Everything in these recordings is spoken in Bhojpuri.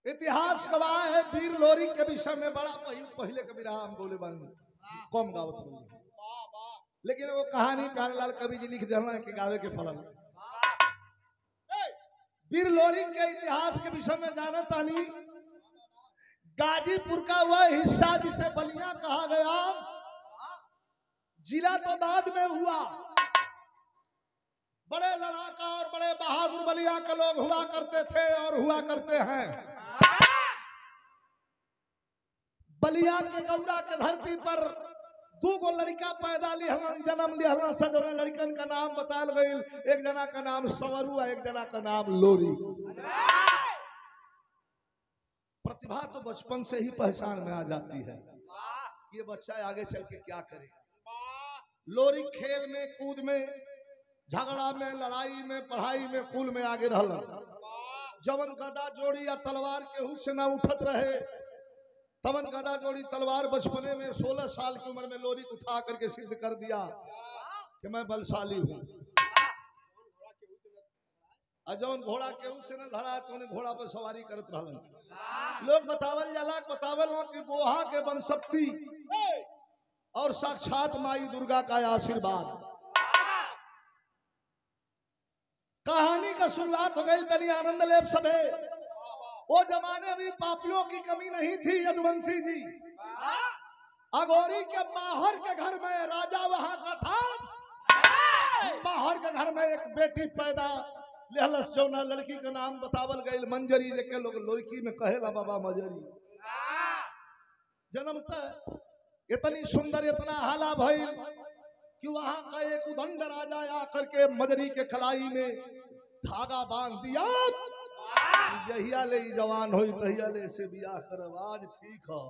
इतिहास गवाह है वीर लोरी के विषय में बड़ा पहले कबीरा हम बोले बानी कम गावत बोले, लेकिन वो कहानी प्यारेलाल कवि जी लिख देना कि गावे के फल। वीर लोरी के इतिहास के विषय में जाना तानी, गाजीपुर का वह हिस्सा जिसे बलिया कहा गया, जिला तो बाद में हुआ। बड़े लड़ाका और बड़े बहादुर बलिया के लोग हुआ करते थे और हुआ करते हैं। बलिया के गौरा के धरती पर दो गो लड़का पैदा लिहलन, जन्म लिहलन। सजोरे लड़कन का नाम बताल गई, एक जना का नाम संवरू और एक जना का नाम लोरी। प्रतिभा तो बचपन से ही पहचान में आ जाती है, ये बच्चा आगे चल के क्या करेगा। लोरी खेल में, कूद में, झगड़ा में, लड़ाई में, पढ़ाई में, कुल में आगे रहला। जवन गदा जोड़ी या तलवार केहू से ना उठत रहे, तवन गदा जोड़ी तलवार बचपने में 16 साल की उम्र में लोरी उठा करके सिद्ध कर दिया कि मैं बलशाली हूँ। और जवन घोड़ा केहू से ना धरा तो उन्हें घोड़ा पर सवारी करत रहलन। लोग बतावल जाला कि बोहा के बनशक्ति और साक्षात माई दुर्गा का आशीर्वाद। कहानी का शुरुआत हो गई बनी आनंद लेप सभे। वो जमाने में पापियों की कमी नहीं थी। यदुवंशी जी अगोरी के माहर के घर में राजा वहां का था। माहर के घर में एक बेटी पैदा लेहलस, जौना लड़की का नाम बतावल गई मंजरी, जेके लोग लड़की में कहेला बाबा मजरी। जन्मत इतनी सुंदर, इतना हाला भइल कि वहां का एक उदंड राजा आकर के मजरी के कलाई में धागा बांध दिया। जहिया ले जवान होई तहिया ले से बियाह करब। आज ठीक है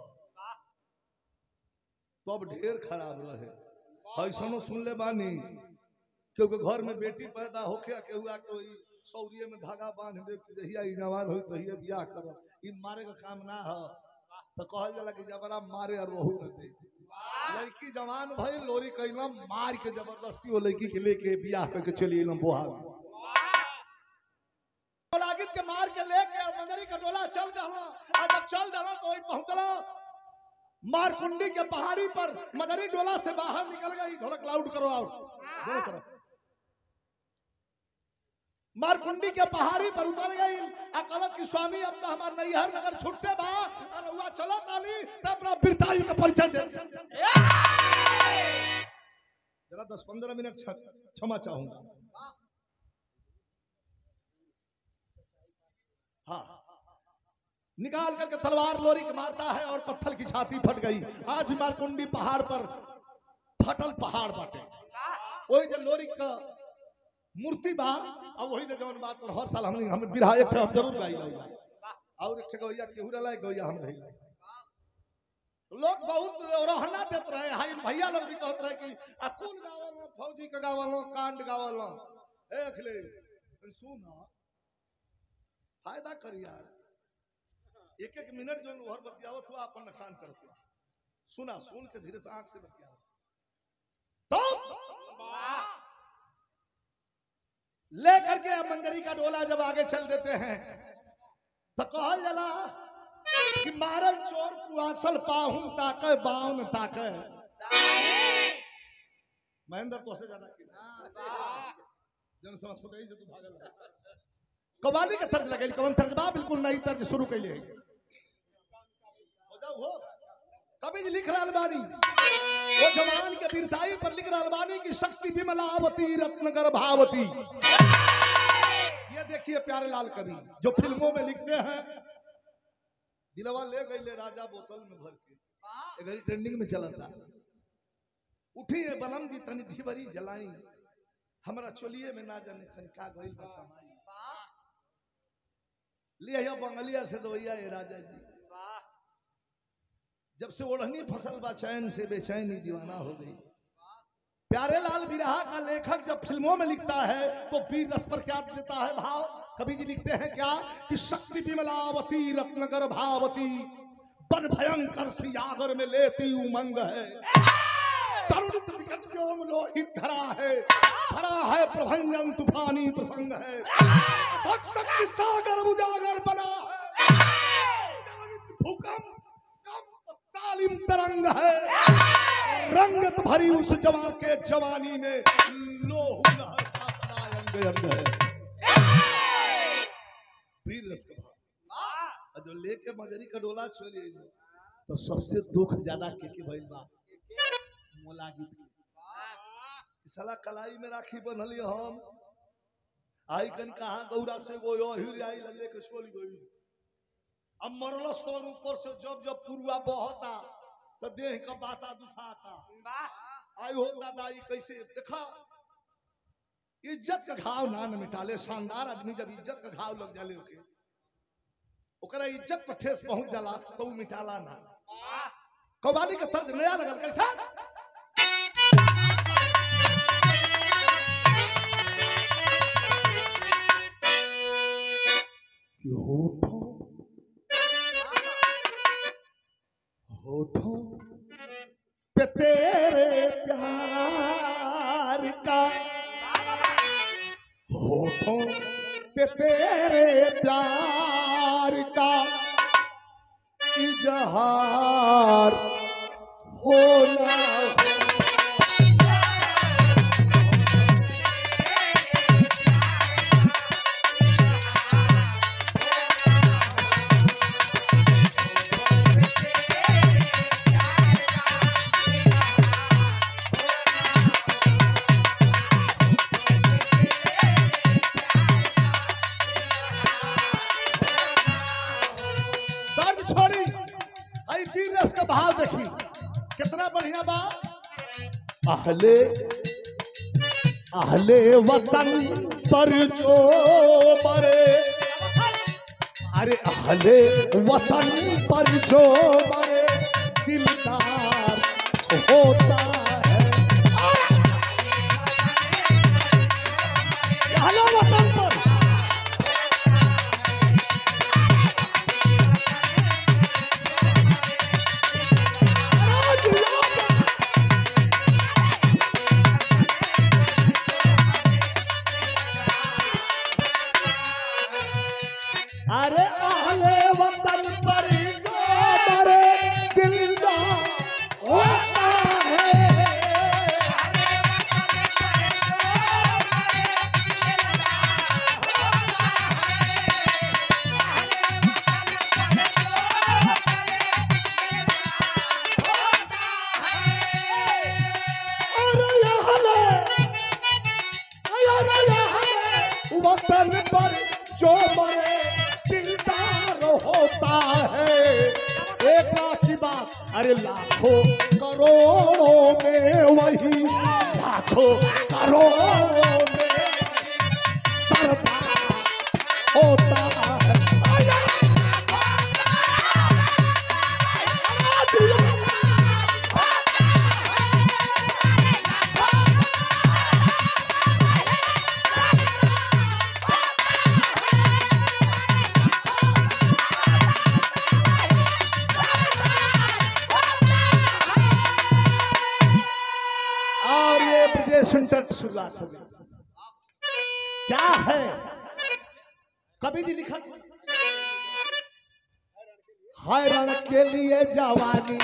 तो अब ढेर खराब रहे। ऐसनो सुन ले बानी, क्योंकि घर में बेटी पैदा होके के हुआ कोई सौरिये में धागा बांध दे कि जहिया जवान होई तहिया बियाह करब। ई मारे का काम ना है, तो कहल जाला कि जबरा मारे और वहू न दे। लड़की जवान भई, लोरी कैलम मार के जबरदस्ती वो लड़की के लेके बियाह करके चली एलम बोहा। लागित के मार के लेके मंजरी का टोला चल दहला। और जब चल दहला तो वही पहुंचला मारकुंडी के पहाड़ी पर। मदरी डोला से बाहर निकल गई। ढोलक लाउड करो आउट दोनों तरफ। मारकुंडी के पहाड़ी पर उतर गई। अकलत की स्वामी अब तो हमार नैहर नगर छुटते बा और हुआ चलो ताली तब अपना बिरताई का परिचय दे। जरा 10-15 मिनट क्षमा चाहूंगा। हाँ, निकाल करके तलवार लोरी के मारता है और पत्थर की छाती फट गई। आज मारकुंडी पहाड़ पर फटल पहाड़ बाटे। वही जो लोरी का मूर्ति बा, अब वही जौन बात पर हर साल हम बिरहा एक हम जरूर गाई और एक गैया केहू रहा गैया हम रही। लोग बहुत रहना देते रहे। हाई भैया लोग भी कहते रहे कि कुल गावल फौजी का गावल कांड गावल देख ले सुना फायदा करी यार। एक एक मिनट जो घर बतियावत हुआ अपन नुकसान करत हुआ। सुना सुन के धीरे से आंख से बतियावत तो लेकर के मंजरी का डोला जब आगे चल देते हैं तो कहल जला कि मारल चोर कुआसल पाहुन ताके बाउन ताके। महेंद्र तो से ज्यादा जन समझ फुटाई से तू भागल। कवाली का तर्ज लगे, कवन तर्ज बा? बिल्कुल नई तर्ज शुरू कैले हो। कभी लिख रहा बानी वो जवान के वीरताई पर लिख रहा बानी की शक्ति विमलावती रत्न गर्भावती। ये देखिए प्यारे लाल कवि जो फिल्मों में लिखते हैं। दिलवा ले गई ले राजा बोतल में भर के, घड़ी ट्रेंडिंग में चला था। उठी है बलम दी तनी ढिबरी जलाई, हमारा चोलिए में ना जाने खनका गई बसमाई। लिया बंगलिया से दवैया ये राजा जी, जब से ओढ़नी फसल बा चैन से बेचैनी दीवाना हो गई। प्यारे लाल बिरहा का लेखक जब फिल्मों में लिखता है तो वीर रस पर क्या देता है भाव। कवि जी लिखते हैं क्या कि शक्ति विमलावती रत्न गर्भावती, बन भयंकर सियागर में लेती उमंग है। तरुणित विकट व्योम लोहित धरा है प्रभंजन तूफानी प्रसंग है। शक्ति सागर उजागर बना है। स्वर्णिम तरंग है, रंगत भरी उस जवां के जवानी में लोह लहर का सदा अंग अंग है। वीर रस का भाव जो लेके मजरी का डोला छोड़िए तो सबसे दुख ज्यादा के भइल बा मोला गीत के साला कलाई में राखी बनली हम आई कन कहा गौरा से वो हिर आई लगे के सोल गई। अब मरलस तो ऊपर से जब जब पुरुआ बहता तो देह का बाता दुखाता। आई हो दादाई कैसे देखा इज्जत का घाव ना न मिटाले। शानदार आदमी जब इज्जत का घाव लग जाले ओके ओकरा इज्जत पर ठेस पहुंच जाला तो वो मिटाला ना। कव्वाली का तर्ज नया लगल कैसा होठों पे तेरे प्यार का, होठों पे तेरे प्यार का इजहार होना भाव देखी कितना बढ़िया बा। अहले अहले वतन पर जो मरे, अरे अहले वतन पर जो मरे दिलदार होता है। अहले वतन पर अरे अहले वतन पर जो मरे दिलदार होता है। वतन पर जो मरे दिलदार होता है। एक लाख की बात, अरे लाखों करोड़ों में वही, लाखों करोड़ों में सरदार होता है। शुरुआत हो गई। क्या है कवि जी लिखा हैरान के लिए जवानी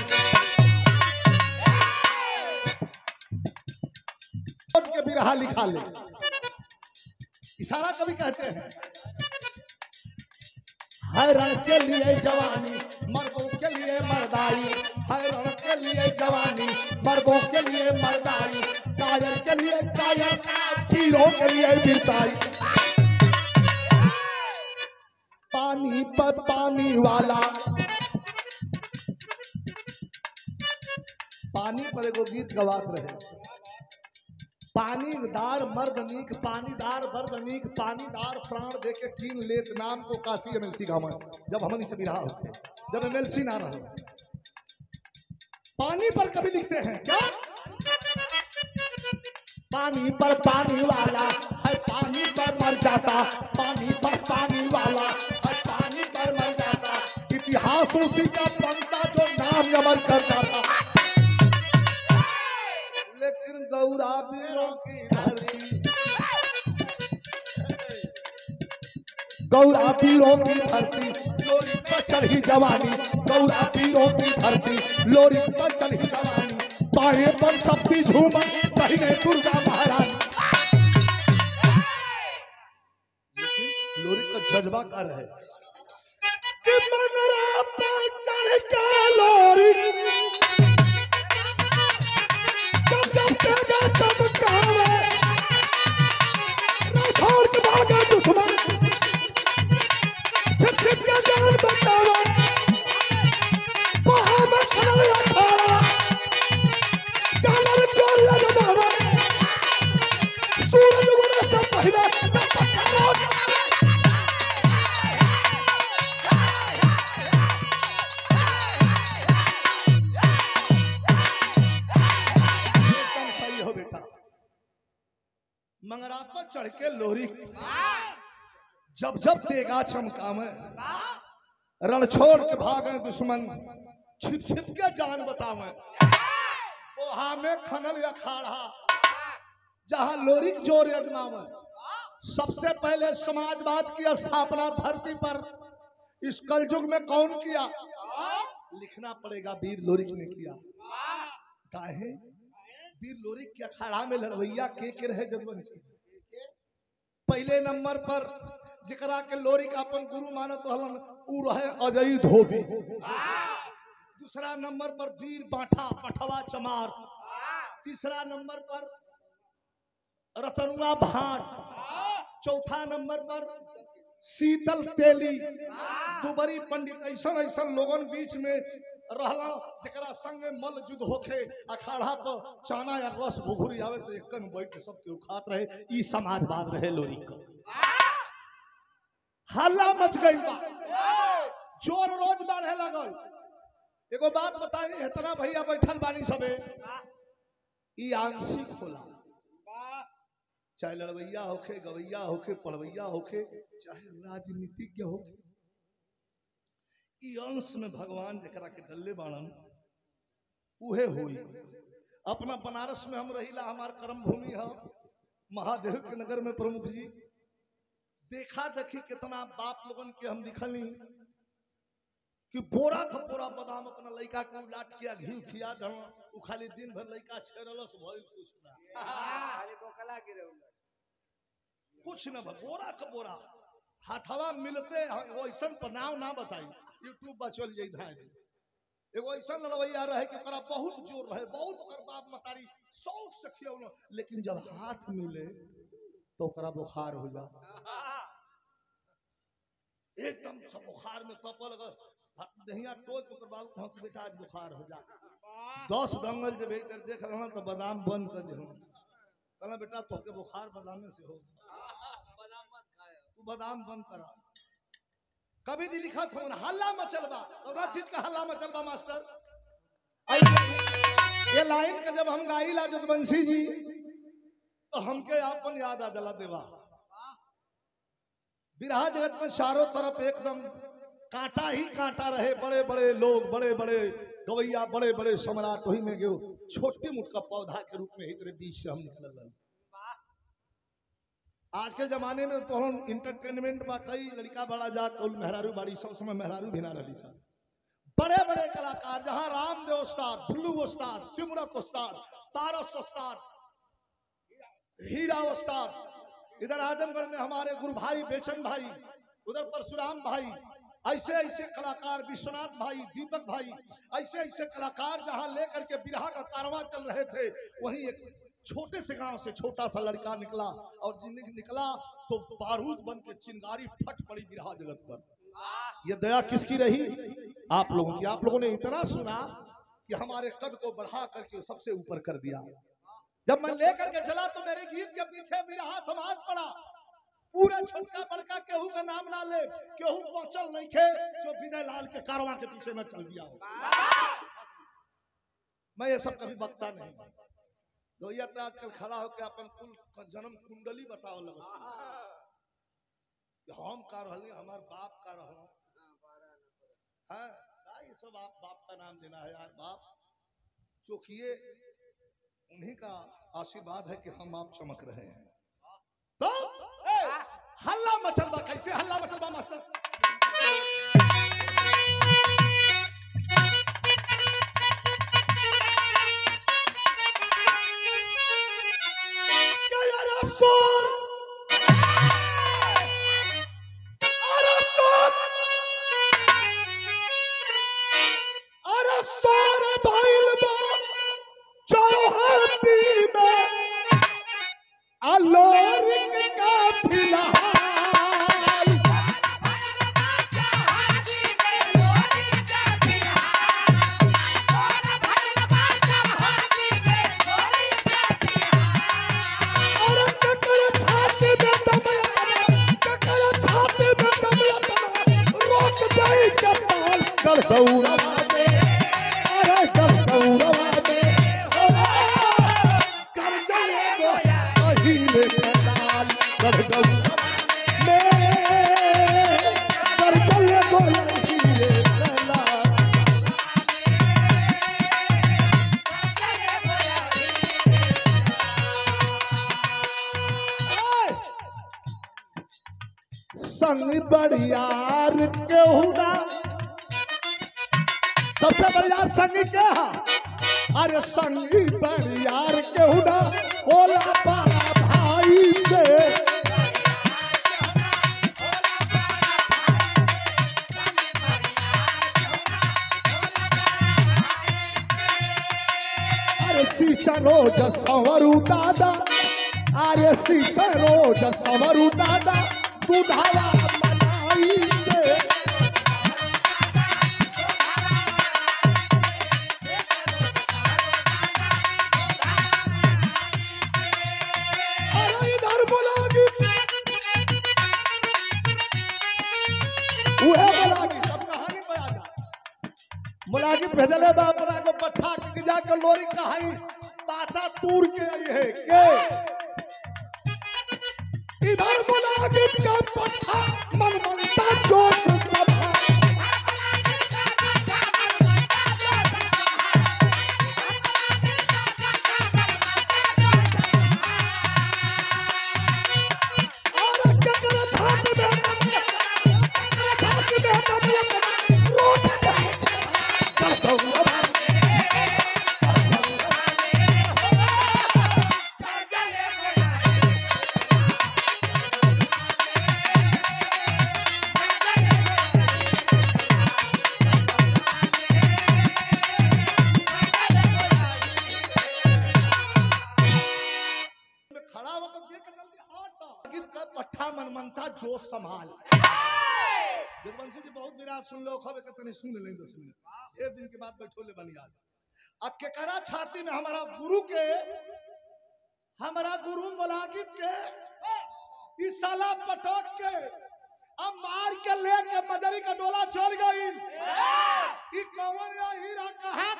के बिरहा लिखा ले। इशारा कवि कहते हैं हैरान के लिए जवानी मर्दों के लिए मर्दाई, हैरान के लिए जवानी मर्दों के लिए मर्दाई, कायर के लिए कायर वीरों के लिए वीरताई। पानी पर पानी वाला, पानी पर एगो गीत गवात रहे। पानीदार मर्द नीक, पानीदार मर्द नीक, पानीदार प्राण देके कीन लेत नाम को काशी एमएलसी गाँव जब हमन से बिरहा होते, जब एमएलसी ना रहे। पानी पर कभी लिखते हैं क्या पानी पर पानी वाला है, पानी पर मर जाता, पानी पर पानी वाला है, पानी पर मर जाता, इतिहास उसी का बनता जो नाम अमर कर जाता। लेकिन गौरा वीरों की धरती, गौरा वीरों की धरती, लोरी पर चढ़ी जवानी, गौरा पीरों की धरती लोरी पर चढ़ी जवानी, बाएं पर शक्ति झूमर दाहिने दुर्गा महारानी। लेकिन लोरी का जज्बा कर है कि मंगरा पर चढ़ के लोरी जब जब तेगा चमकावे, राठौर के भागे दुश्मन छिप छिप के जान बचावे, वहां में खड़ा अखाड़ा जानवर चोरिया जमावे, सूरज उगने से पहले एकदम सही हो बेटा। मंगरा पर चढ़ के लोरी जब जब तेगा चमकावे, रण छोड़ के भागे दुश्मन छिप छिप के जान बतावे, ओहा में खनल अखाड़ा जहां लोरी जोर अजमावे। सबसे पहले समाजवाद की स्थापना धरती पर इस कलयुग में कौन किया? लिखना पड़ेगा, वीर लोरी ने किया। काहे? वीर लोरी के अखाड़ा में लड़वैया के रहे जदवंशी। पहले नंबर पर जिकरा के लोरी का अपन गुरु मानत रहलन उ रहे अजय धोबी। दूसरा नंबर पर वीर बाठा पठवा चमार। तीसरा नंबर पर रतनुआ भाट। चौथा नंबर पर शीतल तेली। दुबरी पंडित। ऐसा ऐसा लोगन बीच में रहला जरा संग मल युद्ध होखे, अखाड़ा पर चाना या रस घुघुरी आवे तो एक कन बैठ के सबके उखात रहे। ई समाजवाद रहे लोरी का। हल्ला मच गई बा, जोर रोज बढ़े लगल। एगो बात बताई, इतना भैया बैठल बानी सबे, ई आंशिक होला। चाहे लड़वैया होखे, गवैया होखे, पढ़वैया होखे, चाहे राजनीतिज्ञ होखे, ई अंश में भगवान जरा के डल्ले बाणन उहे हुई। अपना बनारस में हम रहीला, हमार कर्म भूमि है, महादेव के नगर में प्रमुख जी। देखा देखी कितना बाप लोगन के हम दिखली कि बोरा का बोरा बादाम अपना लड़का को लाट किया, घी खिया दल, उ खाली दिन भर लड़का छेड़लस भइल कुछ ना, खाली बोकला गिरे कुछ ना, बोरा का बोरा हाथवा मिलते। एगो ऐसा नाम ना बताई, यूट्यूब पर चल जाई धाय। एगो ऐसा लड़वैया रहे कि ओकरा बहुत जोर रहे, बहुत ओकर बाप मतारी शौक से खियौल, लेकिन जब हाथ मिले तो ओकरा बुखार हो जा, एकदम सब बुखार में तपल दहिया टोक ओकर बाबू हाँ बेटा आज बुखार हो जा। 10 दंगल जब भीतर देख रहा तो बादाम बंद कर दे। कहना बेटा तोहके बुखार बादाम से हो, तू बादाम बंद करा। कभी भी लिखा था हल्ला मचलबा, तो चीज का हल्ला मचलबा मास्टर। ये लाइन का जब हम गाई ला जदवंशी जी तो हमके आपन याद आ जला देवा। बिरहा जगत में चारों तरफ एकदम कांटा ही कांटा रहे, बड़े बड़े लोग, बड़े बड़े गवैया, बड़े बड़े सम्राट। वही में गयो छोटे मुट का पौधा के रूप में ही तेरे बीच से हम निकल। आज के जमाने में तो हम इंटरटेनमेंट में कई लड़का बड़ा जात और मेहरारू बाड़ी, सब समय मेहरारू भी ना रही सब। बड़े बड़े कलाकार जहां रामदेव उस्ताद, भुल्लू उस्ताद, सिमरत उस्ताद, पारस उस्ताद, हीरा उस्ताद, इधर आजमगढ़ में हमारे गुरु भाई बेचन भाई, उधर परशुराम भाई, ऐसे ऐसे कलाकार, विश्वनाथ भाई, दीपक भाई, ऐसे ऐसे कलाकार जहां लेकर के बिरहा का कारवां चल रहे थे, वहीं एक छोटे से गांव से छोटा सा लड़का निकला और जिंदगी निकला तो बारूद बन के चिंगारी फट पड़ी बिरहा जगत पर। यह दया किसकी रही? आप लोगों की। आप लोगों ने इतना सुना कि हमारे कद को बढ़ा करके सबसे ऊपर कर दिया। जब मैं लेकर के चला तो मेरे गीत के पीछे बिरहा समाज पड़ा। पूरा छोटका बड़का केहू का नाम ना ले, केहू पहुंचल नहीं थे जो विजय लाल के कारवां के पीछे में चल दिया हो। मैं ये सब कभी बकता नहीं। लोहिया तो आजकल खड़ा होकर अपन कुल जन्म कुंडली बताओ लगा, हम का रहल, हमार बाप का रहल है, ये सब आप बाप का नाम देना है यार। बाप चौकिए, उन्हीं का आशीर्वाद है कि हम आप चमक रहे हैं। तो हल्ला मचलबा, कैसे हल्ला मचलबा मास्टर? गढ़गौरवा दे, अरे गढ़गौरवा दे, कर चले गोया अहीरे के लाल गढ़गौरवा में, कर चले गोया अहीरे के लाल। संग बड़ियार के हुना, सबसे बढ़िया संग के है, अरे संग बड़ियार के हुना होला बड़ा भाई से, अरे सींचा रोज संवरू दादा, अरे सींचा रोज संवरू दादा दुधावा मलाई से, अरे इधर बोलागी उहे बोलागी, सब कहानी पे आ जा। मुलागी भेजले बा अपना को पट्ठा के जाके लोरी कहाई पाता तूर के आई है के इधर मुलागी का पट्ठा मनमनता जोश सभा, और ककर छाप दे रोट गढ़गौरवा पट्ठा मनमनता जोश संभाल। जगवंशी जी बहुत विराट सुन लो खबे कतने सुन ले 10 मिनट एक दिन के बाद बैठो ले बनी याद। अब केकरा छाती में हमारा गुरु मुलागित के इस साला पटक के अब मार के लेके मजरी का डोला चल गई। ई कवन या हीरा कहां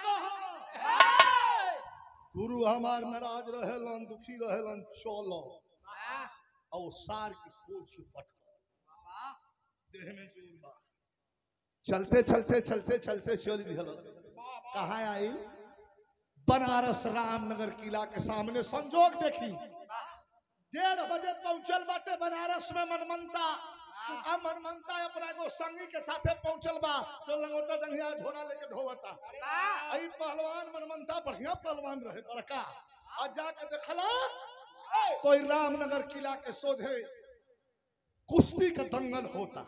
गुरु हमार नाराज रहेलन दुखी रहेलन चलो और सार की खोज की पटक देह में जोर बा। चलते चलते चलते चलते चल दिहल कहाँ आई बनारस रामनगर किला के सामने संजोग देखी 1:30 बजे पहुंचल बाटे बनारस में मनमनता। अब मनमनता अपना एगो संगी के साथे पहुंचल बा तो लंगोटा जंघिया झोरा लेके ढोवता। आई पहलवान मनमनता बढ़िया पहलवान रहे बड़का और जाके देखला तो रामनगर किला के सोझे कुश्ती का दंगल होता।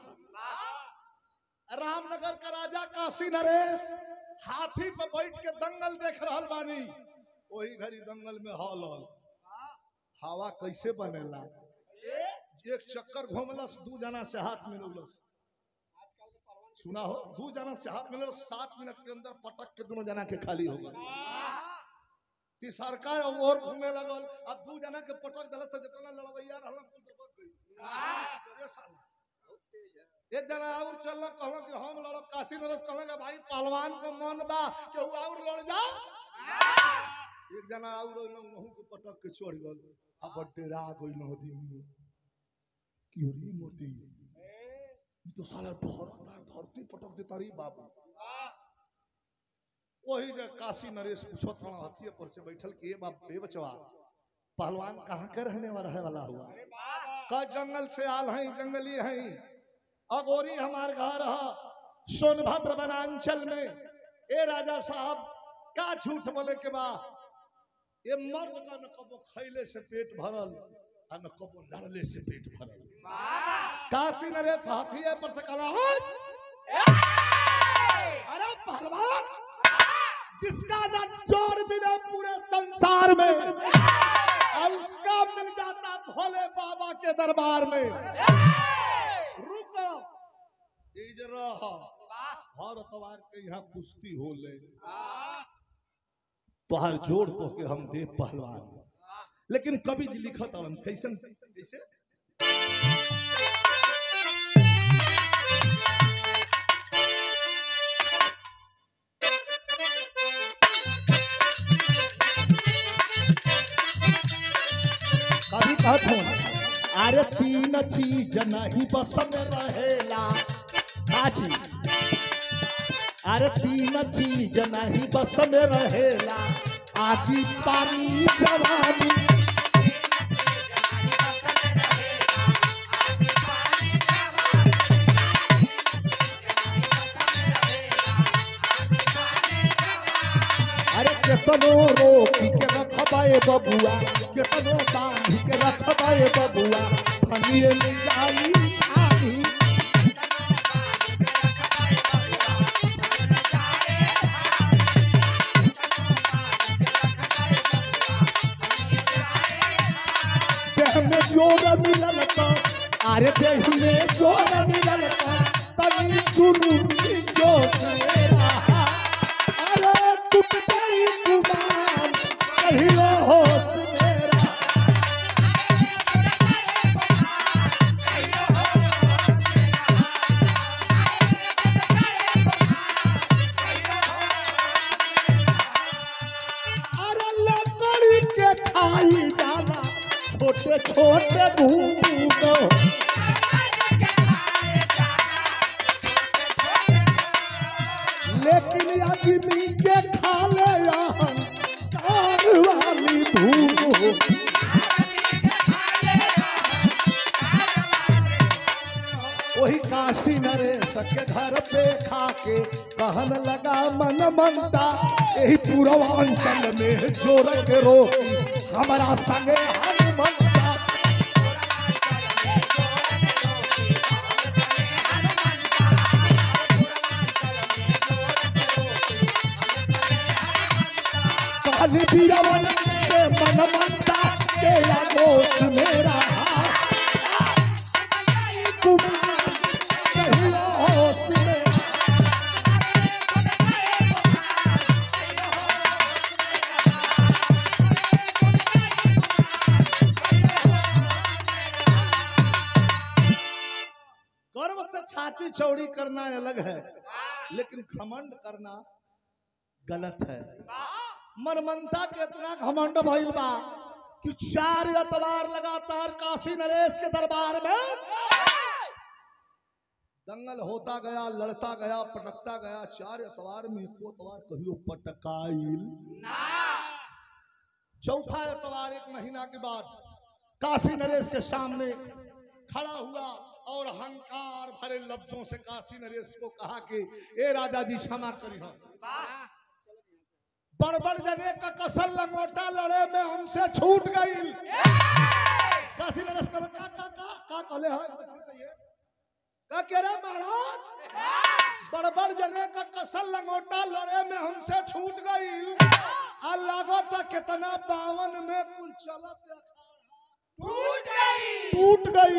रामनगर का राजा काशी नरेश हाथी पे बैठ के दंगल देख रहल बानी। वही घड़ी दंगल में हवा कैसे बनेला एक चक्कर घूमलस 2 जना से हाथ मिलौलस। सुना हो 2 जना से हाथ मिलौलस 7 मिनट के अंदर पटक के दोनों जना के खाली हो गए। तीसरका और घूमे लगल अब 2 जना के पटक दिल तो जितना लड़वैया रहल कुल दबक गई। एक जना और चल कहल कि हम लड़ब काशी नरेश कहल भाई पहलवान को मन बा केहू और लड़ जा। एक जना और नहु के पटक के छोड़ गल अब डेरा गइल आदमी की रे मोती ई तो साला धरती पटक देता रे बाबू। वही जे काशी नरेश पूछत रहा हथिये पर से बैठल कि ए बाप बे बचवा पहलवान कहाँ के रहने वाला हुआ का जंगल से आल हैं जंगली हैं अगोरी हमार घर है सोनभद्र वनांचल में। ए राजा साहब का झूठ बोले के बा ये मर्द का न कबो खैले से पेट भरल और न कबो लड़ले से पेट भरल। काशी नरेश हाथिये पर से कहला अरे पहलवान जिसका ना जोर मिले पूरे संसार में और उसका मिल जाता भोले बाबा के दरबार में। रुको हर अतवार के यहाँ कुश्ती हो ले तोहार जोड़ तो के हम दे पहलवान। लेकिन कवि जी लिखत कैसे कैसे कहत हूँ अरे तीन चीज नहीं बस में रहेला काची अरे तीन चीज नहीं बस में रहेला आदि पानी जवानी अरे केतनो रोकी के रखबाए बबुआ केतनो बांधी के रखबाए बबुआ फनिए में जाई छानी देह में जोर मिलल तो अरे देह में जोर मिलल तो तनी चुनुनी जो से रहा अरे टूट गई गुमान कहियो होश मेरा अरे लकड़ी के खाई जाना छोटे छोटे भूनो लेकिन आदमी के खा ले कार वाली भूनो वही काशी नरेश के घर पे खाके कहन लगा मन मनता यही पूर्वांचल में जोर के रोकी हमारा संगे हनुमंता काली बीरावन से मन मनता तेरा दोष मेरा गर्व से छाती चौड़ी करना अलग है लेकिन घमंड करना गलत है मनमनता के इतना घमंड भइल बा कि 4 एतवार लगातार काशी नरेश के दरबार में दंगल होता गया लड़ता गया पटकता गया 4 एतवार में एको एतवार कहियो पटकाइल चौथा एतवार 1 महीना के बाद काशी नरेश के सामने खड़ा हुआ और अहंकार भरे लफ्जों से काशी नरेश को कहा कि ए राजा जी क्षमा करी बड़बड़ जने का कसल लंगोटा लड़े में हमसे छूट गई काशी नरेश का कहले है का कह रहे महाराज बड़बड़ जने का कसल लंगोटा लड़े में हमसे छूट गई लागत कितना 52 में कुल चलत टूट गई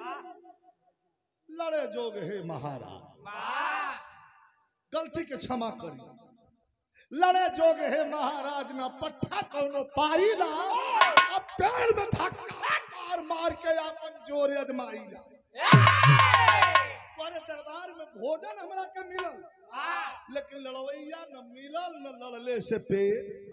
लड़े जोग हे महाराज गलती के क्षमा करी लड़े जोग हे महाराज ना पट्टा कौनो पाई ना अब पेड़ में धक्का मार के अपन जोर अजमाई ना पर दरबार में भोजन हमरा के मिलल लेकिन लड़वैया न मिलल न लड़ले से पेट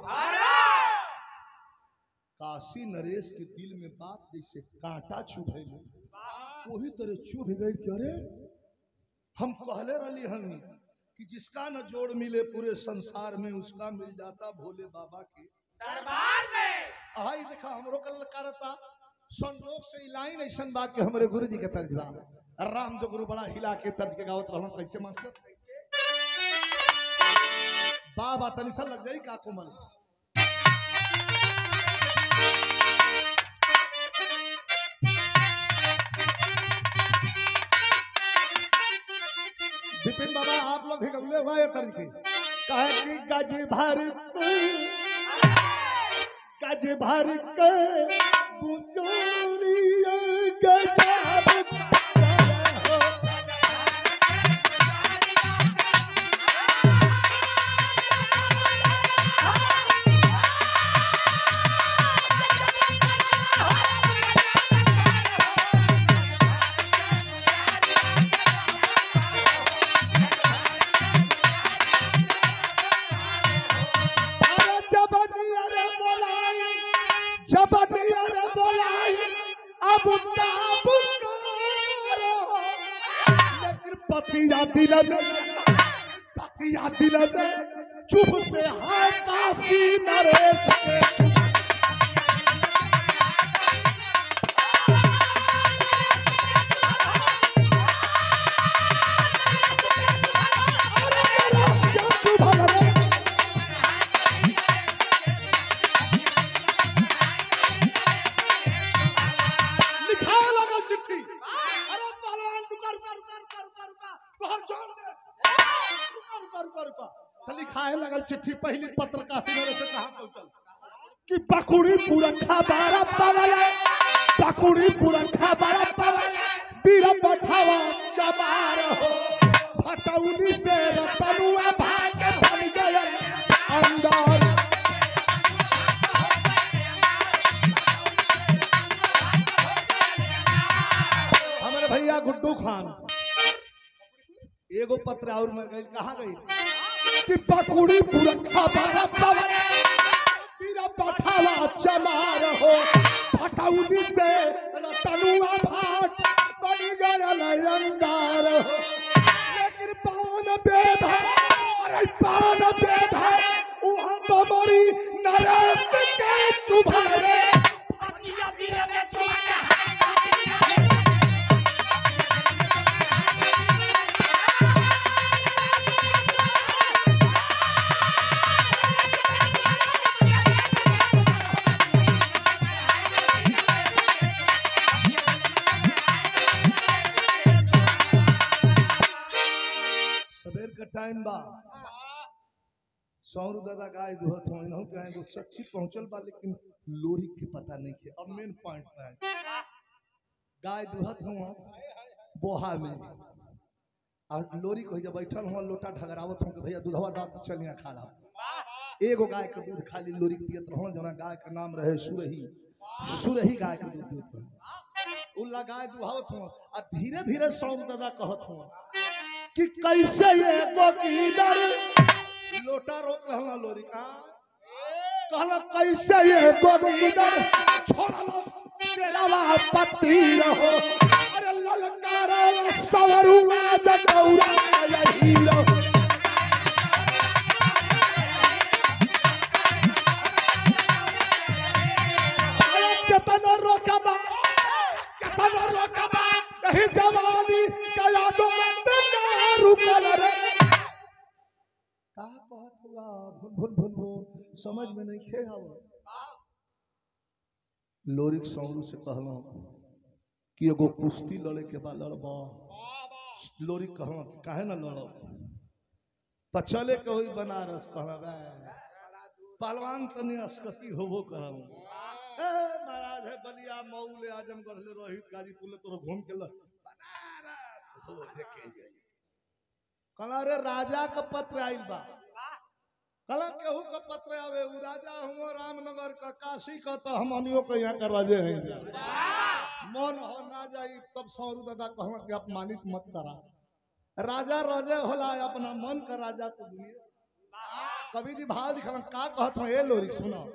काशी नरेश के दिल में बात जैसे कांटा चुभे वही तरह चुभ गई करे हम कहले रही हनी कि जिसका न जोड़ मिले पूरे संसार में उसका मिल जाता भोले बाबा के दरबार में आई देखा हमरो कल करता संजोग से लाइन ऐसा बात के हमारे गुरु जी के तर्जबा राम जो गुरु बड़ा हिला के तर्ज के गावत रहन कैसे मास्टर बाबा तनिसा लग जाई का कोमल विपिन बाबा आप लोग भी गमले हुए तर्ज के कहे कि गज भर के गुजोरिया गजब बोलाई लेकिन पतिया दिल में चुप से है काशी नरेश के। लिखाए लगल चिट्ठी पहली पत्र काशी नरेश से कहा पहुंचल कि बकुड़ी पुरखा बारा पावल बकुड़ी पुरखा बारा पावल बीरा पठावा चमार हो फटौनी से रतनुआ भाग बन गए अंदर। हमारे भैया गुड्डू खान एगो पत्र और में गई कहाँ गई कि बकुड़ी पुरखा बारा पावल बीरा पठावा चमार हो फटौनी से रतनुआ भाग बन गए अंगार हो। लेकिन पान वेद है अरे पान वेद है वहाँ बमरी नरेश के चुभारे पतिया दिल में छुआ टाइम बा सौरू दादा गाय दुहत हो इनहु गाय दो सच्ची पहुंचल बा लेकिन लोरी के पता नहीं के। अब मेन पॉइंट पे गाय दुहत हो बोहा में आ लोरी को जब बैठल हो लोटा ढगरावत हो के भैया दूधवा दांत चलिया खा रहा एगो गाय के दूध खाली लोरी पियत रहो जना गाय का नाम रहे सुरही गाय के दूध पियत उ लगाए दुहावत हो आ धीरे धीरे सौरू दादा कहत हो कि कैसे ये गोकीदर लोटा रोक रहला लोरी का कहला कैसे ये गोकीदर छोड़ला तेरावा पति रहो अरे ललकारा सवरुआ जगौरा यही रहो। केतन रोकबा नहीं जवानी कया दो रुकल रे का कहत हुआ भूल समझ में नहीं खे आवा। लोरिक सौरू से कहलो कि एगो कुश्ती लड़े के बाद लड़बा लोरिक कहलो काहे ना लड़ब त चले के होई बनारस कहला बे पहलवान तनी अस्कती होबो करम ए महाराज है बलिया मऊ ले आजमगढ़ ले रोहित गाजीपुर ले तोरो घूम के बनारस हो देखे गई कला रे राजा का पत्र आइल बा कला केहू का पत्र आवे उ राजा हुआ रामनगर का काशी का तो हमनियो के यहाँ का राजे हैं मन हो ना जाई तब सौरू दादा कहवा कि अपमानित मत करा राजा राजे होला अपना मन का राजा तो दुनिया। कवि जी भाव लिखल का कहत हो ए लोरी सुनो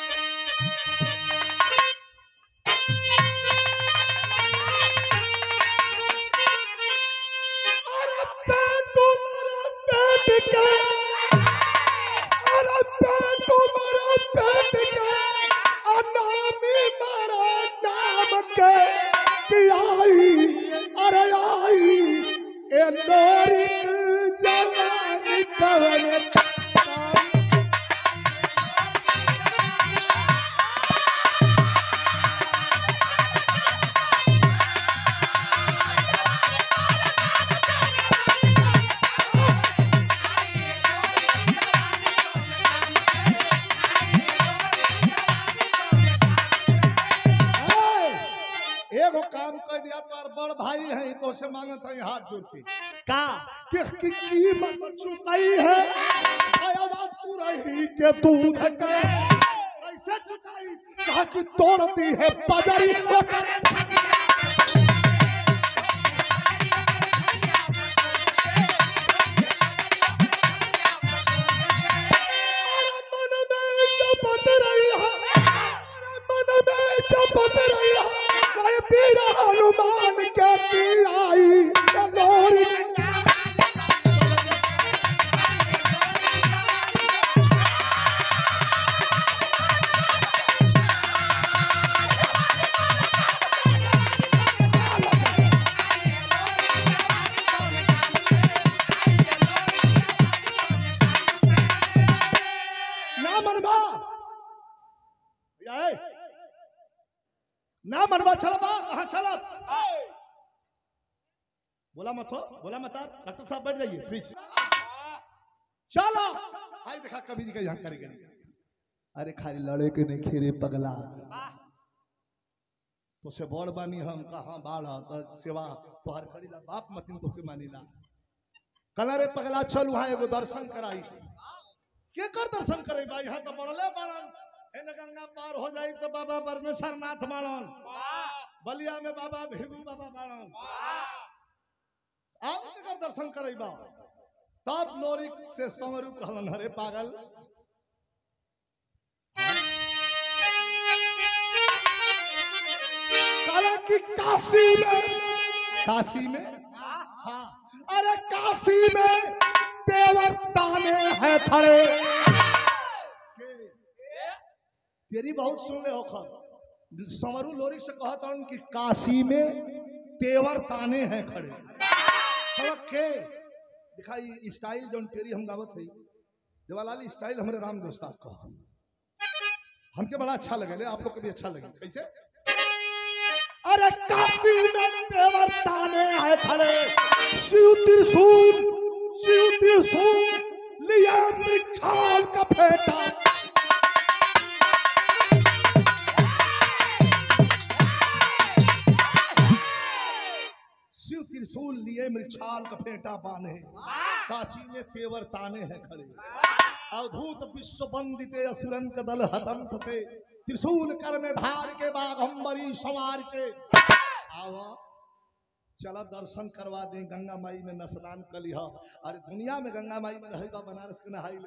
से मांगत है हाथ जोड़ के का किसकी कीमत चुकाई है सुरही के दूध के कैसे चुकाई कहा कि तोड़ती है पजरी मन में जपत रही है ना मनवा चल बा कहां चल बोला मत हो बोला मत डॉक्टर साहब बैठ जाइए प्लीज चलो आई देखा कभी जी का यहाँ करेंगे अरे खाली लड़े के नहीं खेरे पगला तो से बड़ बानी हम कहाँ बाढ़ सेवा तोहर करीला बाप मतिन तो के मानीला कलरे पगला चल वहां एगो दर्शन कराई के कर दर्शन करे भाई यहाँ तो बड़ले बाड़न एने गंगा पार हो जाई तो बाबा परमेश्वर नाथ बाड़न बलिया में बाबा भिगु बाबा बाड़न आओ के कर दर्शन करे बा तब लोरी से संगरू कहलन अरे पागल कि काशी में हाँ अरे काशी में देवर ताने हैं खड़े तेरी बहुत सुन ले हो खर समरू लोरी से कहता हूं कि काशी में तेवर ताने हैं खड़े के दिखाई स्टाइल जो तेरी हम गावत है देवालाल स्टाइल हमारे राम दोस्तार का हमके बड़ा अच्छा लगे आप लोग को भी अच्छा लगे कैसे अरे काशी में देवर ताने हैं खड़े शिव त्रिशूल लिया मृक्षाल का फेंटा शिव त्रिशूल लिए मृक्षाल का फेंटा बांधे काशी में तेवर ताने हैं खड़े अवधूत विश्व वंदिते असुरन का दल हतंत पे त्रिशूल कर में धार के बाघंबरी संवार के आवा चला दर्शन करवा दे गंगा माई में स्नान कली हो अरे दुनिया में गंगा माई में रहेगा बनारस के नहाई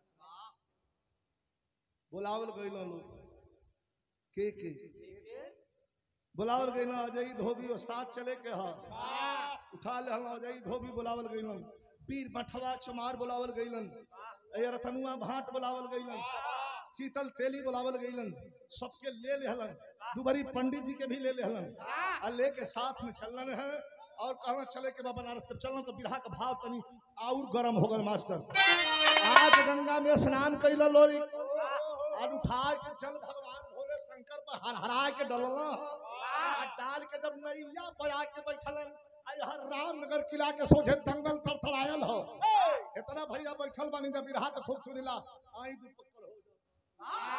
बुलावल गई लोग के बुलावल गई अजय धोबी उस्ताद चले के हा उठा ले अजय धोबी बुलावल गई पीर मठवा चमार बुलावल गई रतनुआ भाट बुलावल गई शीतल तेली बुलावल गईलन सबके ले लेहलन दुबरी पंडित जी के भी ले लेहलन और लेके साथ में चलन है और कहना चले के बाबा बनारस तब चलना तो बिरहा का भाव तनी और गरम हो गल मास्टर आज गंगा में स्नान कैला लोरी और उठा के चल भगवान भोले शंकर पर हर हरा के डलना डाल के जब नैया पर आके बैठलन हर रामनगर किला के सोझे दंगल थरथरायल हो इतना भैया बैठल बानी जब बिरहा तो खूब सुनिला आई दुपक्कल हो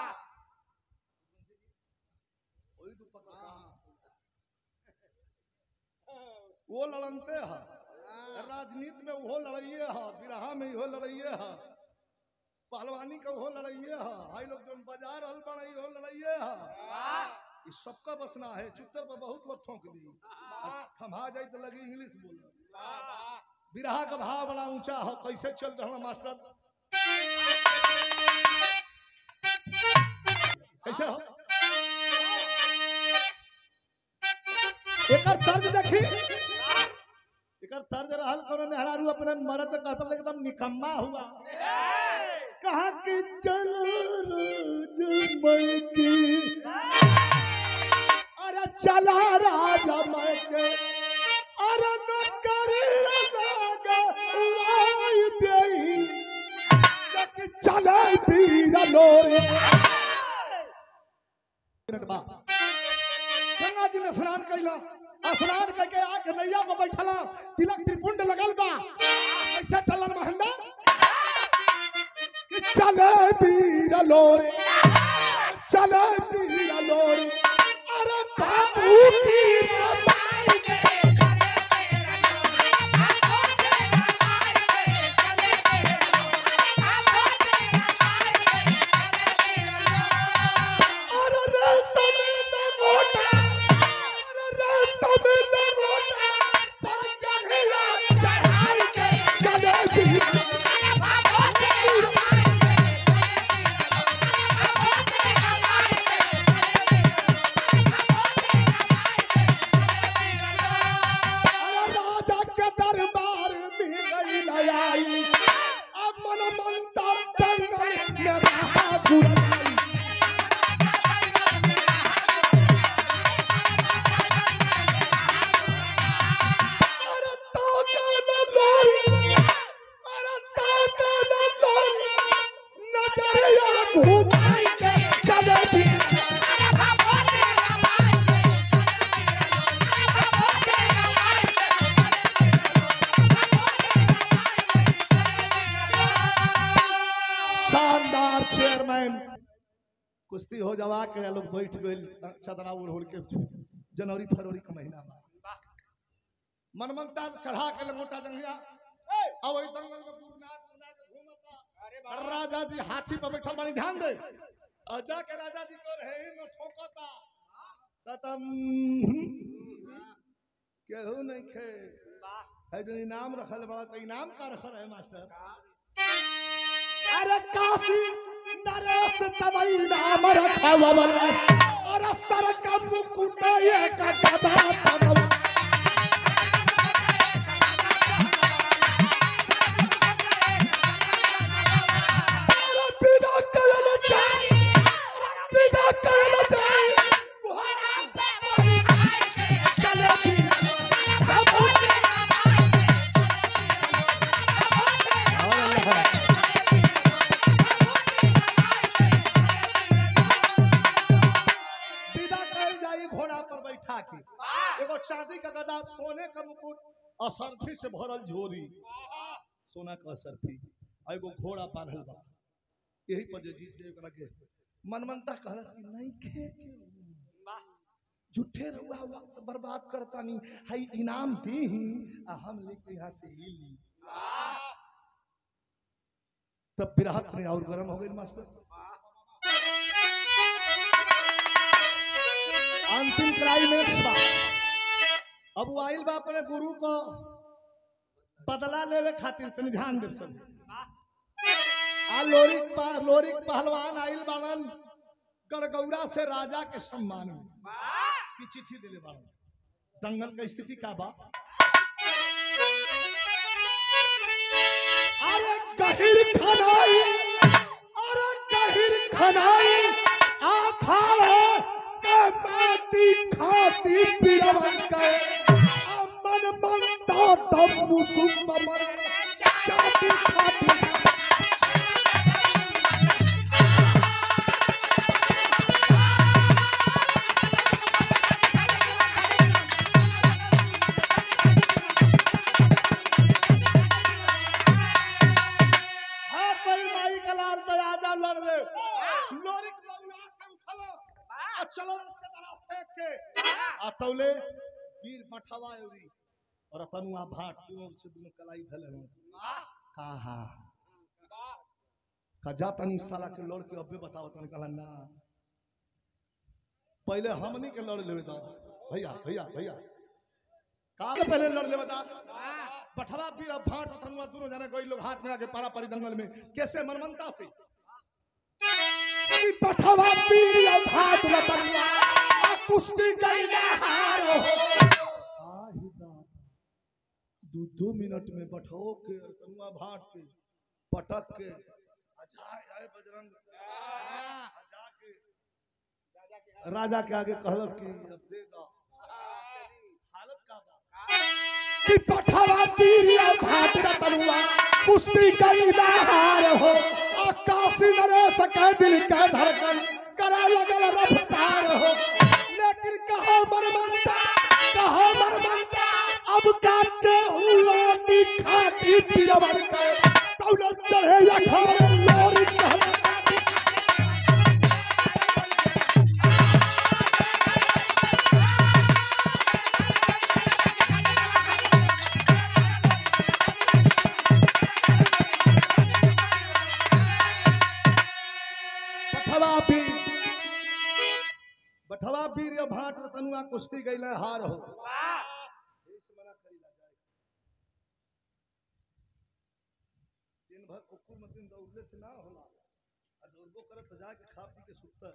वो लड़नते है राजनीति में वो लड़ाइए है बिरहा में वो लड़ाइए है पहलवानी का वो लड़ाइए है हाई लोग जो बाजार हल बनाई वो लड़ाइए है इस सबका बसना है चुत्तर पर बहुत लोग ठोक दी थमा जाए तो लगी इंग्लिश बोल बिरहा का भाव बड़ा ऊंचा हो कैसे चल रहा मास्टर कैसे हो एक तर्ज देखी एक तर्ज रहल करो मेहरारू अपने मर्द कहता एकदम निकम्मा हुआ कहा कि चलो रोज की अरे चला राजा मैं के अरे नौकरी लगा उड़ाई देई कि चले पीर लोरे गंगा जी में स्नान कैला स्नान करके आके नैया में बैठला तिलक त्रिपुंड लगल बा कैसे चलन महंदा कि चले पीर लोरे चले पीर लोरे अरे बाबू पीर नमस्कार चेयरमैन। कुश्ती हो जावा के लोग बैठ गए चदरा ओढ़ के जनवरी फरवरी का महीना में मनमनता चढ़ा के लंगोटा जंगिया और वही दंगल में घूमता। राजा जी हाथी पर बैठल बानी, ध्यान दे। अजा के राजा जी को रहे में ठोकता ततम केहू नहीं खे है जो इनाम रखल बड़ा। तो इनाम का रखल है मास्टर? अरे काशी नरेश तबई नाम रखा वाला और सर का मुकुट ये का गदा तबवा। एगो चांदी का गदा, सोने का मुकुट, असरफी से भरल झोरी, सोना का असरफी, एगो घोड़ा बांधल बा। यही पर जो जीत देव लगे मनमनता कहलस कि नहीं खे झूठे रुआ वक्त बर्बाद करता नहीं है, इनाम दी ही हम लेके यहाँ से ही ली। तब पिराहत में और गर्म हो गई मास्टर। अंतिम क्लाइमेक्स बा। अब आइल बा अपने गुरु को बदला लेवे खातिर, तनी ध्यान दे सब। लोरिक पहलवान आइल बाड़न गड़गौरा से राजा के सम्मान में की चिट्ठी दिले बाड़न। दंगल का स्थिति का बा? अरे गहिर खनाई, अरे गहिर खनाई आखाड़े के माटी खाती बिरवन के मन मनता दम मुसुम मर चाटी खाती। तौले वीर मठवा और तनुआ भाट तीनों से दोनों कलाई धले हो कहा कजा तनी साला के लड़ के अबे बताओ तने कहला ना पहले हमनी के लड़ लेवे दा भैया भैया भैया का के पहले लड़ लेवे दा। पठवा वीर भाट और तनुआ दोनों जाने कोई लोग हाथ में आके पारा पारी दंगल में कैसे मनमनता से पठवा वीर भाट और तनुआ कुश्ती गईला हारो दो मिनट में बैठो के तनुआ भाट के पटक के आए बजरंग के राजा के आगे कहलस कि अब दे दो। हालत का बा कि पठवा वीरिया भाट तनुआ कुश्ती गईला हारो काशी नरेश के दिल के धड़कन करा लगल रफ्तार हो। लेकिन कहो मरमनता अब काटे उलोटी खाती बिरवन के तौले चढ़े अखाड़े लोरी कहला। बठवा वीर भाट तनुआ कुश्ती गईले हार हो। दिन भर कुकुर मतीन दौड़ले से ना होला, दौड़बो करत जाके खा पी के सुतता।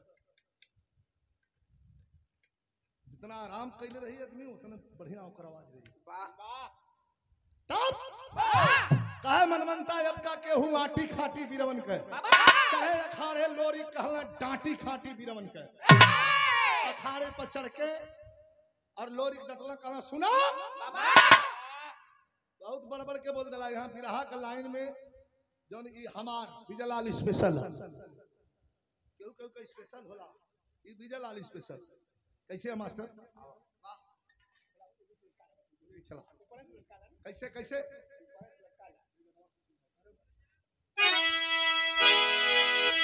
जितना आराम कैले रही आदमी उतना बढ़िया ओकर आवाज रही। तब कहे मनमनता अब का केहू आटी खाटी बीरवन के चाहे अखाड़े लोरी कहला डांटी खाटी बीरवन के अखाड़े पर चढ़ के और लोरी डटला कहना सुना बहुत बड़ बड़ के बोल दिला। यहाँ बिरहा का लाइन में जौन ई हमार विजयलाल स्पेशल केहू केहू का स्पेशल होला, ई विजयलाल स्पेशल कैसे है मास्टर? चला कैसे कैसे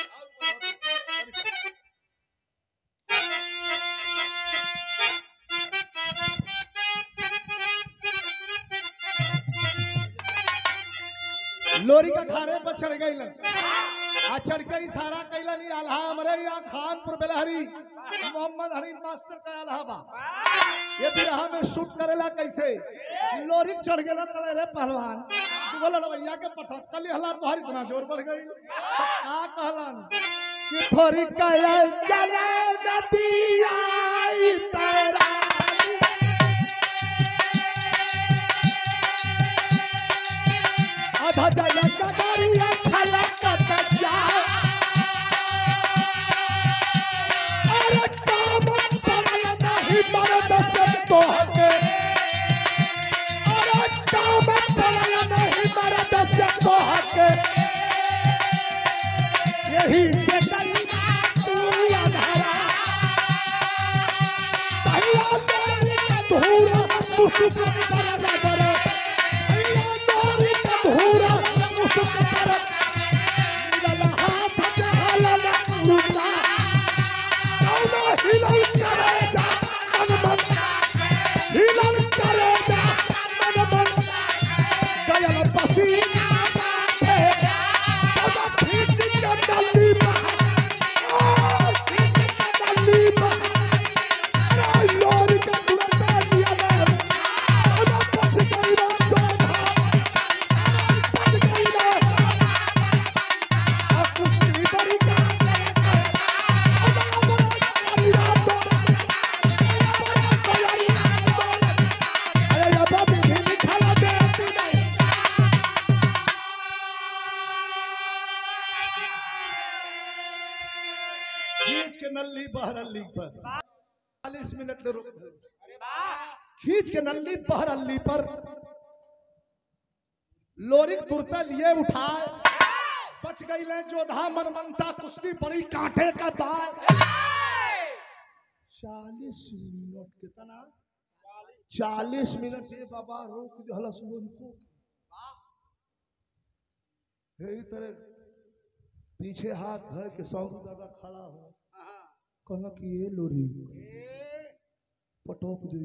लोरी का खाने पर चढ़ गई आ चढ़ के इशारा कैला नहीं आल्हा हमरे यहाँ खानपुर बेलहरी मोहम्मद हनी मास्टर का आल्हा बा ये बिरहा में शूट करेला कैसे लोरी चढ़ गेला तले रे पहलवान दुगो लड़वैया के पटक कली हला तोहर इतना जोर बढ़ गई का कहलन कि थोड़ी कया चले नदिया तेरा आधा जला कदरिया छलकत जाए अरे काम पड़ल नहीं मर्द से तोहके अरे काम पड़ल नहीं मर्द से तोहके यही से कलिया तू अधरा तहिया तोरी धूरा मुसुक पर करे धूरा मुसुक पर मिलल हाथ जहलन रुका कौनो हिलल करे जा मन मन हिलल करे जा मन मन गयल पसीना बाटे तब खींच के डल्ली बाहर खींच के डल्ली बाहर लोरी के तुरंत दिया ना पछ गई ना नल्ली बहरल्ली पर 40 मिनट रुक खींच के नल्ली बहरल्ली पर लोरी तुरता लिए उठाए बच गई ले जोधा मनमनता कुश्ती पड़ी कांटे का बाल 40 मिनट कितना 40 मिनट ये बाबा रोक जो हलस को यही तरह पीछे हाथ धर के सौरू दादा खड़ा हो कहला कि ये लोरी पटोक जो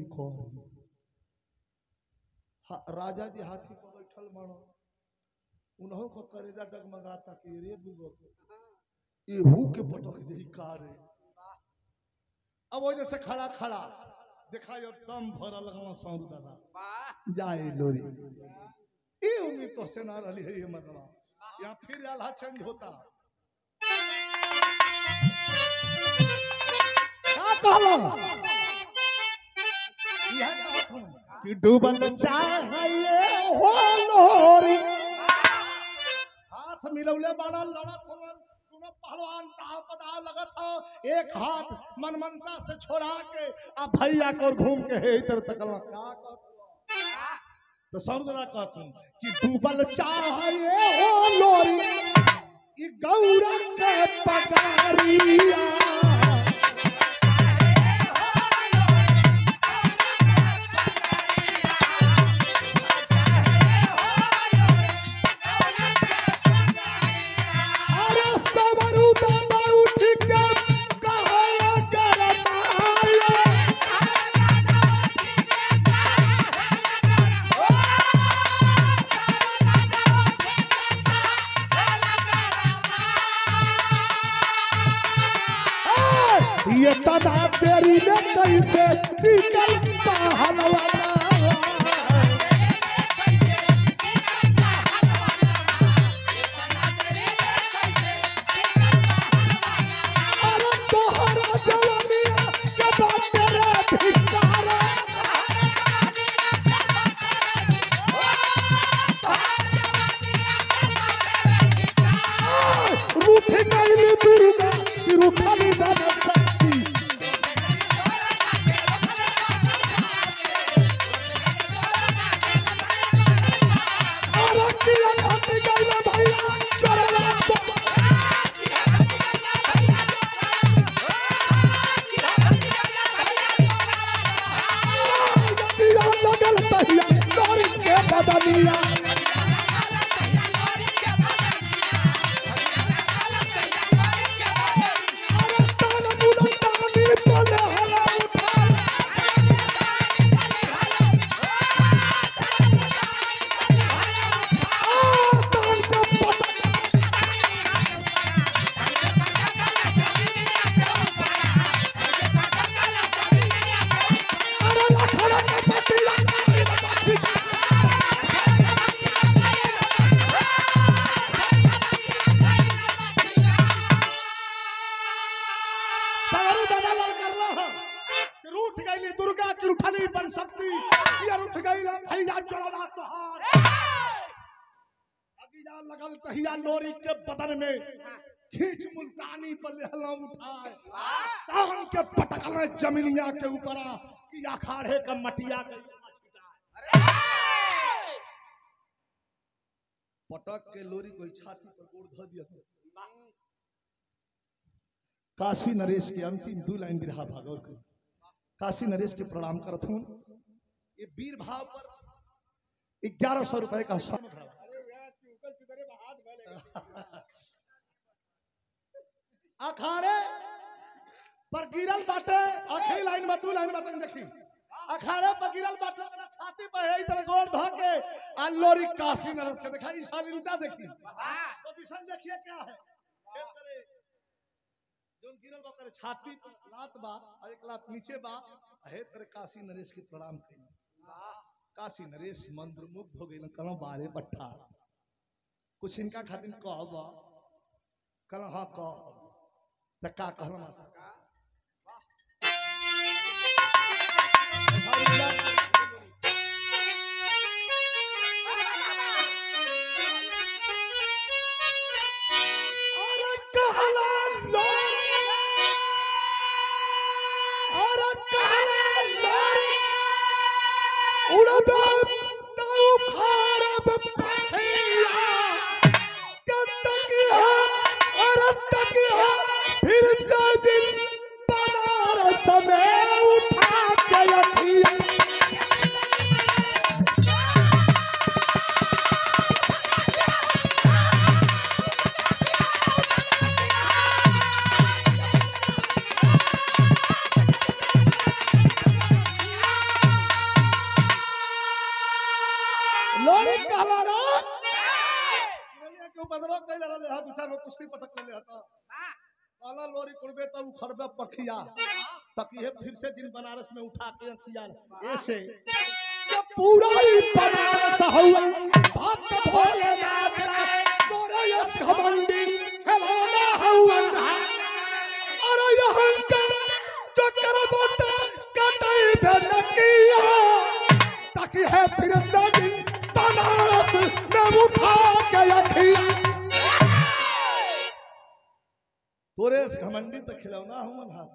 राजा जी हाथी पर बैठल मानो उन्हों को करेजा डगमगाता कि रे बुगो एहू के पटक दे कार अब वो जैसे खड़ा खड़ा देखा जो दम भरल सौरू दादा जाए लोरी ये उम्मीद तो से ना रही है ये मतलब यहाँ फिर आल्हा चेंज होता कि डूबल चाहिए हो लोरी हाथ मिलौले बड़ा लड़त हो दोनों पहलवान पदा लगत हो एक हाथ मनमनता से छोड़ा के आ भैया को घूम के है इधर तक का तो समझना कहते कि डूबल चाहिए हो लोरी ई गौरा के पगारिया ये तना तेरी ने कैसे निकल पहलवाना अरे तोहरा जवानिया के बात तेरे धिक्कारा रूठ गई दुर्गा कि रूठली बन उठ गई दुर्गा की उठनी बन सकती यार उठ गई भैया चोरवा तोहार अगिया लगल तहिया लोरी के बदन में खींच मुल्तानी पर लहला उठाए तान के पटकल जमीनिया के ऊपर कि अखाड़े का मटिया पटक के लोरी को छाती पर गोड़ धो दिया। काशी नरेश के अंतिम 2 लाइन बिरहा भागवत के काशी नरेश के प्रणाम करत हूं। ये वीर भाव पर 1100 रुपए का अखाड़े पर गिरल बाटे आखिरी लाइन में 2 लाइन में देखी अखाड़े पर गिरल बाटे छाती पर है इधर गोड़ धो के आ लोरी काशी नरेश के देखा शालीनता देखी पोजीशन देखिए क्या है जोन गिरल बा करे छाती पर लात बा और एक लात नीचे बा हे तेरे काशी नरेश के प्रणाम करी काशी नरेश मंत्रमुग्ध हो गइल कल बारे बट्ठा कुछ इनका खातिर कहब कल हां कह त का कहला कुश्ती पटक ले हता काला लोरी कुड़बे तब उखड़बे पखिया तकिए फिर से दिन बनारस में उठा के रखिया ऐसे जब पूरा ही बनारस हुआ भक्त भोलेनाथ तोरे यस घमंडी खिलौना हुआ अरे यहाँ का टक्कर बोटा कटई भेनकिया ताकि है फिर से दिन बनारस में उठा के रखिया तोरे घमंडी तो खिलौना हुआ हाथ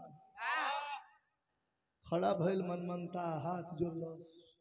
खड़ा भइल मनमनता हाथ जोड़ल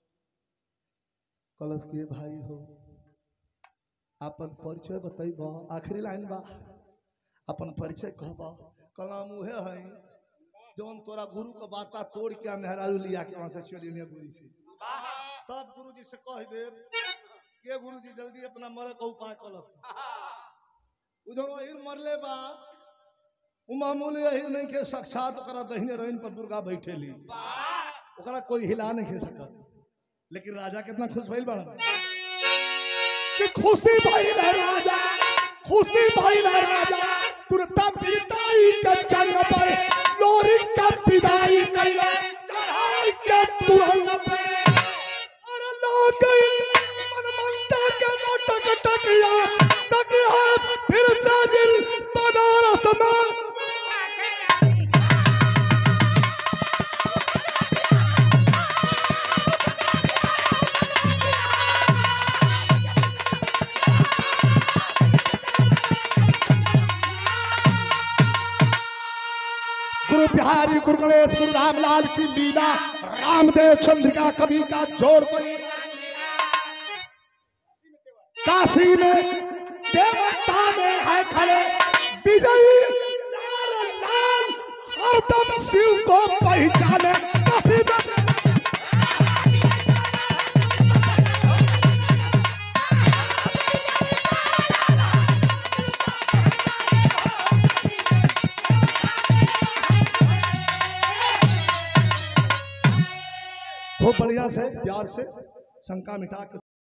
कलश के भाई हो अपन परिचय बताइब आखिरी लाइन बा अपन परिचय कहब कलम उहे है जौन तोरा गुरु का बाता तोड़ के मेहरारू लिया के वहां से चलिए गुरु से तब गुरु जी से कह दे के गुरु जी जल्दी अपना मरे का उपाय कलक उधर मरले बा मामूली यही नहीं के साक्षात दहिने रहीन पर दुर्गा बैठेली ओकरा कोई हिला नहीं खे सकत लेकिन राजा कितना खुश भइल बड़ा कि खुशी भइल है राजा खुशी भइल है राजा तुरंत बिरताई के चंग पर लोरी का विदाई कइले चढ़ाई के तुरंत पे अरे लोग मनमनता के नाटक टकिया फिर से दिल बनारस में बिहारी गुरु गणेश गुरु रामलाल की लीला रामदेव चंद्रिका कवि का जोड़ कोई काशी में देवता में है खड़े विजयी लाल हरदम शिव को पहचाने काशी में खूब बढ़िया से प्यार से शंका मिटा के